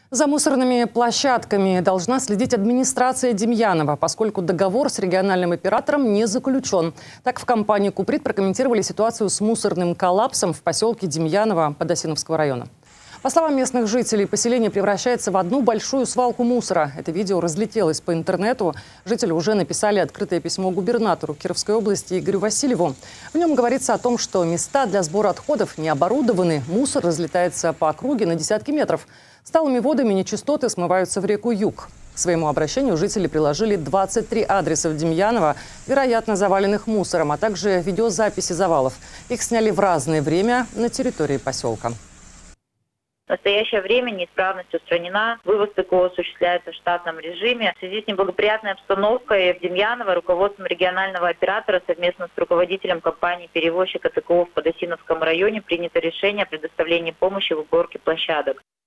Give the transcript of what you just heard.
За мусорными площадками должна следить администрация Демьянова, поскольку договор с региональным оператором не заключен. Так в компании «Куприт» прокомментировали ситуацию с мусорным коллапсом в поселке Демьяново Подосиновского района. По словам местных жителей, поселение превращается в одну большую свалку мусора. Это видео разлетелось по интернету. Жители уже написали открытое письмо губернатору Кировской области Игорю Васильеву. В нем говорится о том, что места для сбора отходов не оборудованы. Мусор разлетается по округе на десятки метров. Сталыми водами нечистоты смываются в реку Юг. К своему обращению жители приложили 23 адреса в Демьяново, вероятно, заваленных мусором, а также видеозаписи завалов. Их сняли в разное время на территории поселка. В настоящее время неисправность устранена, вывоз ТКО осуществляется в штатном режиме. В связи с неблагоприятной обстановкой в Демьяново руководством регионального оператора совместно с руководителем компании-перевозчика ТКО в Подосиновском районе принято решение о предоставлении помощи в уборке площадок.